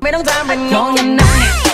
ไม่ต้องทำเป็นงงกันนะ